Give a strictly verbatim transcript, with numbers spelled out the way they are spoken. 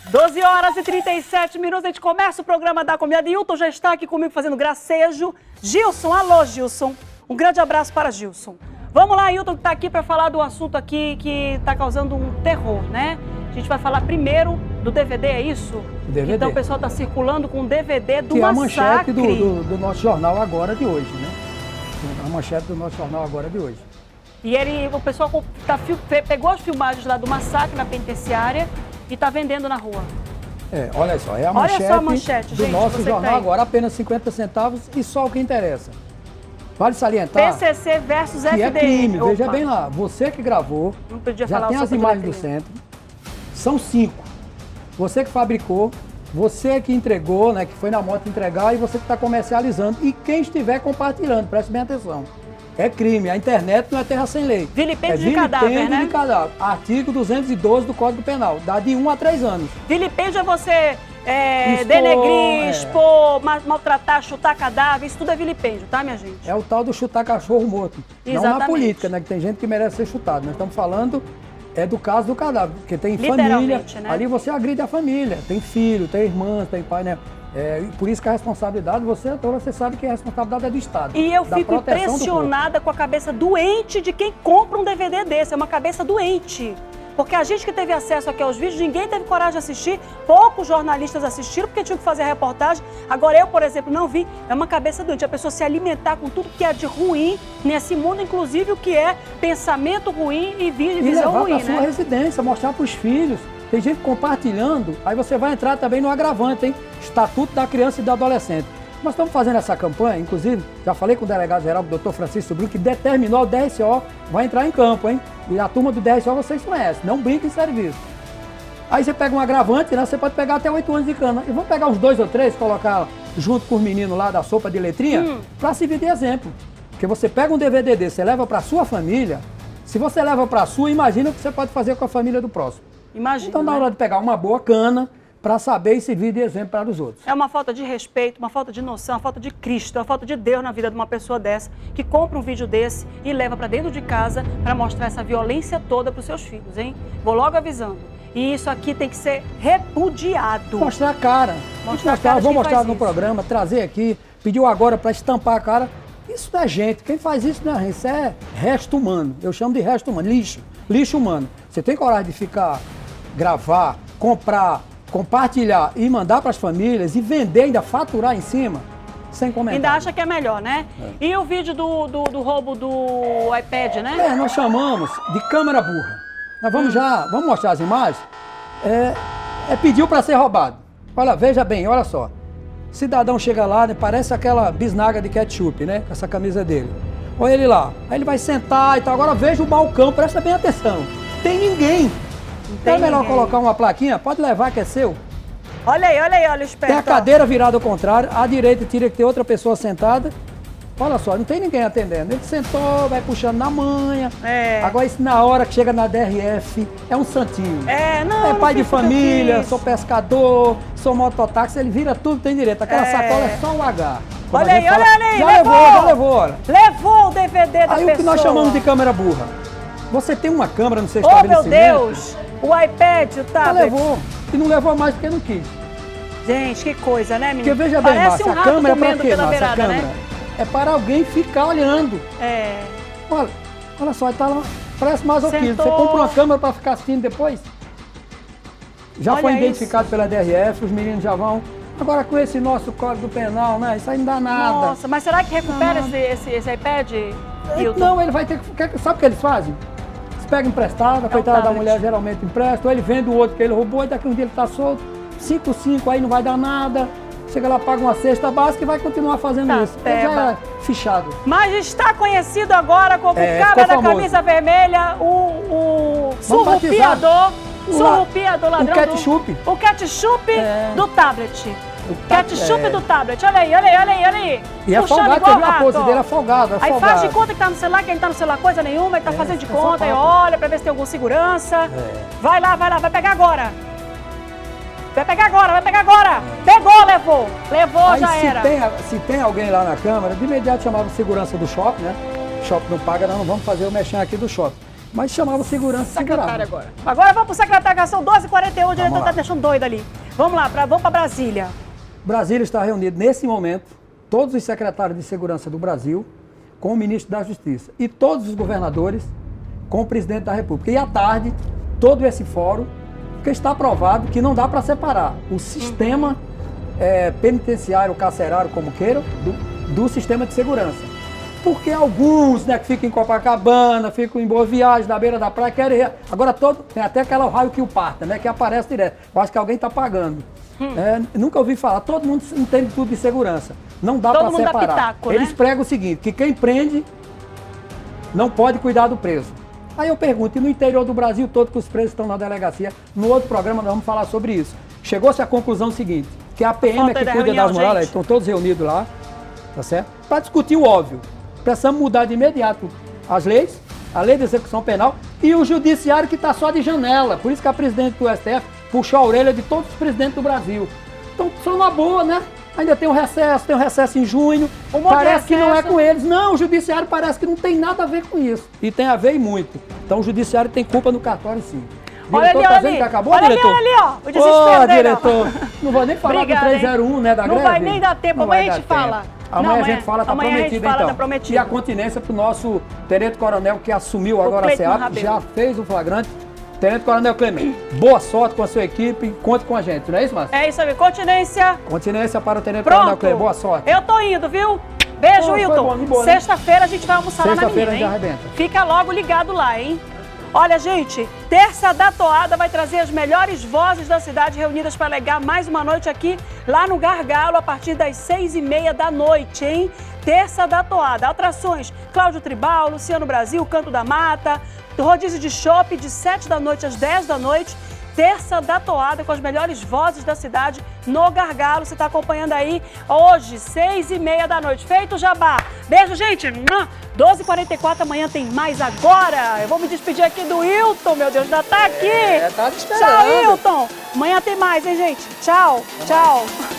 doze horas e trinta e sete minutos, a gente começa o programa da Comida. Hilton já está aqui comigo fazendo gracejo. Gilson, alô Gilson. Um grande abraço para Gilson. Vamos lá, Hilton, que está aqui para falar do assunto aqui que está causando um terror, né? A gente vai falar primeiro do D V D, é isso? D V D. Então o pessoal está circulando com o D V D do que massacre. É a manchete do, do, do nosso jornal agora de hoje, né? A manchete do nosso jornal agora de hoje. E ele, o pessoal tá, pegou as filmagens lá do massacre na penitenciária e está vendendo na rua. É, olha só, é a olha manchete, só a manchete do gente, nosso jornal tá agora, apenas cinquenta centavos e só o que interessa. Vale salientar P C C versus que F D M. é crime, Opa. veja bem lá, você que gravou, Não podia já falar tem o as imagens do centro, são cinco. Você que fabricou, você que entregou, né, que foi na moto entregar e você que está comercializando e quem estiver compartilhando, preste bem atenção. É crime, a internet não é terra sem lei. Vilipêndio é de cadáver, né? de cadáver. Artigo duzentos e doze do Código Penal, dá de um a três anos. Vilipêndio é você é, expor, denegrir, é. expor, maltratar, chutar cadáver, isso tudo é vilipêndio, tá, minha gente? É o tal do chutar cachorro morto. Exatamente. Não na política, né, que tem gente que merece ser chutado. Nós estamos falando é do caso do cadáver, porque tem família, né? ali você agride a família, tem filho, tem irmã, tem pai, né? É, por isso que a responsabilidade, você, você sabe que a responsabilidade é do Estado. E eu fico impressionada com a cabeça doente de quem compra um D V D desse, é uma cabeça doente. Porque a gente que teve acesso aqui aos vídeos, ninguém teve coragem de assistir, poucos jornalistas assistiram porque tinham que fazer a reportagem. Agora eu, por exemplo, não vi, é uma cabeça doente, a pessoa se alimentar com tudo que é de ruim nesse mundo, inclusive o que é pensamento ruim e visão ruim, né? E levar para sua residência, mostrar para os filhos. Tem gente compartilhando, aí você vai entrar também no agravante, hein? Estatuto da Criança e do Adolescente. Nós estamos fazendo essa campanha, inclusive, já falei com o delegado-geral, o doutor Francisco Sobrinho, que determinou o D S O, vai entrar em campo, hein? E a turma do D S O vocês conhecem, não brinca em serviço. Aí você pega um agravante, né? Você pode pegar até oito anos de cana. E vamos pegar uns dois ou três, colocar junto com os meninos lá da sopa de letrinha, hum. para servir de exemplo. Porque você pega um D V D desse, você leva para a sua família, se você leva para a sua, imagina o que você pode fazer com a família do próximo. Imagina, então, na hora né? de pegar uma boa cana, para saber e servir de exemplo para os outros. É uma falta de respeito, uma falta de noção, uma falta de Cristo, uma falta de Deus na vida de uma pessoa dessa, que compra um vídeo desse e leva para dentro de casa para mostrar essa violência toda para os seus filhos, hein? Vou logo avisando. E isso aqui tem que ser repudiado. Mostrar a cara. Mostrar mostrar, a cara vou mostrar no isso. programa, trazer aqui, pediu agora para estampar a cara. Isso não é gente, quem faz isso não é gente, isso é resto humano. Eu chamo de resto humano, lixo, lixo humano. Você tem coragem de ficar, gravar, comprar, compartilhar e mandar para as famílias e vender, ainda faturar em cima, sem comentar. Ainda acha que é melhor, né? É. E o vídeo do, do, do roubo do iPad, né? É, nós chamamos de câmera burra. Nós vamos hum. já, vamos mostrar as imagens. É, é pediu para ser roubado. Olha, veja bem, olha só. O cidadão chega lá, né, parece aquela bisnaga de ketchup, né? Com essa camisa dele. Olha ele lá. Aí ele vai sentar e tal. Agora veja o balcão, presta bem atenção. Tem ninguém. Então é melhor ninguém. Colocar uma plaquinha, pode levar que é seu. Olha aí, olha aí, olha o esperto. Tem a cadeira virada ao contrário, à direita teria que ter outra pessoa sentada. Olha só, não tem ninguém atendendo. Ele sentou, vai puxando na manha. É. Agora isso na hora que chega na D R F, é um santinho. É, não. É pai não de família, sou pescador, sou mototáxi, ele vira tudo, tem direito. Aquela é. sacola é só o H. Como olha aí, fala, olha aí, já levou, levou, já levou, olha. Levou o D V D da aí, pessoa. Aí o que nós chamamos de câmera burra. Você tem uma câmera no seu oh, estabelecimento. Oh, meu Deus! O iPad, o tablet. Já levou. E não levou mais porque não quis. Gente, que coisa, né, menino? Porque veja bem, Parece Márcia, um a rato câmera é pra quê, pela Márcia? beirada, A câmera né? é para alguém ficar olhando. É. Olha, olha só, tá lá, parece masoquismo. Você compra uma câmera para ficar assistindo depois? Já olha foi identificado isso. pela D R F, os meninos já vão. Agora com esse nosso Código Penal, né? Isso aí não dá nada. Nossa, mas será que recupera esse, esse, esse iPad, Hilton? Não, ele vai ter que... Sabe o que eles fazem? Eles pegam emprestado, a é coitada da mulher geralmente empresta, ou ele vende o outro que ele roubou, e daqui um dia ele tá solto. cinco, cinco, aí não vai dar nada. Chega lá, paga uma cesta básica e vai continuar fazendo tá, isso. Ele já é fichado. Mas está conhecido agora como o é, cara da famoso. camisa vermelha, o, o surrupiador, surrupiador ladrão. O ketchup. Do, o ketchup é. do tablet. O ketchup é. do tablet. Olha aí, olha aí, olha aí, olha aí. E é folgado, você viu a pose dele, é folgado, é Aí folgado. faz de conta que tá no celular, que ele tá no celular coisa nenhuma, ele tá é, fazendo de conta, aí olha pra ver se tem alguma segurança. É. Vai lá, vai lá, vai pegar agora. Vai pegar agora, vai pegar agora! Pegou, levou! Levou, aí, já se era! Tem, se tem alguém lá na câmara, de imediato chamava segurança do shopping, né? O shopping não paga, não, não vamos fazer o mexão aqui do shopping. Mas chamava segurança secretário agora. Agora vamos para o secretário, são doze e quarenta e um, o diretor está deixando doido ali. Vamos lá, pra, vamos para Brasília. Brasília está reunido nesse momento, todos os secretários de segurança do Brasil, com o ministro da Justiça e todos os governadores com o presidente da República. E à tarde, todo esse fórum, porque está provado que não dá para separar o sistema é, penitenciário, carcerário, como queiram, do, do sistema de segurança. Porque alguns, né, que ficam em Copacabana, ficam em Boa Viagem, na beira da praia, querem... Agora todo, tem até aquela raio que o parta, né, que aparece direto. Eu acho que alguém está pagando. Hum. É, nunca ouvi falar, todo mundo entende tudo de segurança. Não dá para separar. Dá pitaco, Eles né? pregam o seguinte, que quem prende não pode cuidar do preso. Aí eu pergunto, e no interior do Brasil todo que os presos estão na delegacia, no outro programa nós vamos falar sobre isso. Chegou-se à conclusão seguinte, que a P M é que cuida das mulheres, estão todos reunidos lá, tá certo? Para discutir o óbvio. Precisamos mudar de imediato as leis, a lei de execução penal e o judiciário que está só de janela. Por isso que a presidente do S T F puxou a orelha de todos os presidentes do Brasil. Então, só uma boa, né? Ainda tem um recesso, tem um recesso em junho. Um parece que não é com eles. Não, o judiciário parece que não tem nada a ver com isso. E tem a ver e muito. Então o judiciário tem culpa no cartório, sim. Olha diretor, ali, tá olha dizendo ali. Que acabou, olha diretor? ali, olha ali, ó. O desespero Ô, dele, diretor. Não vou nem falar Obrigada, do trezentos e um, né, da não greve. Não vai nem dar tempo, amanhã a gente fala. Amanhã não, a gente fala, tá amanhã prometido, a gente fala, então. Tá prometido. E a continência pro nosso tenente coronel que assumiu agora a SEAP, já fez o flagrante. Tenente Coronel Clemente, boa sorte com a sua equipe e conte com a gente, não é isso, Márcio? É isso aí, continência. Continência para o Tenente Pronto. Coronel Clemente, boa sorte. Eu tô indo, viu? Beijo, Wilton. Sexta-feira a gente vai almoçar lá na menina, hein? Arrebenta. Fica logo ligado lá, hein? Olha, gente, Terça da Toada vai trazer as melhores vozes da cidade reunidas para alegar mais uma noite aqui, lá no Gargalo, a partir das seis e meia da noite, hein? Terça da Toada. Atrações, Cláudio Tribal, Luciano Brasil, Canto da Mata, rodízio de chopp de sete da noite às dez da noite. Terça da Toada com as melhores vozes da cidade no Gargalo. Você está acompanhando aí hoje, seis e meia da noite. Feito o jabá. Beijo, gente. doze e quarenta e quatro, amanhã tem mais agora. Eu vou me despedir aqui do Wilton, meu Deus, ainda tá aqui. É, tá te esperando. Tchau, Wilton. Amanhã tem mais, hein, gente? Tchau, tchau.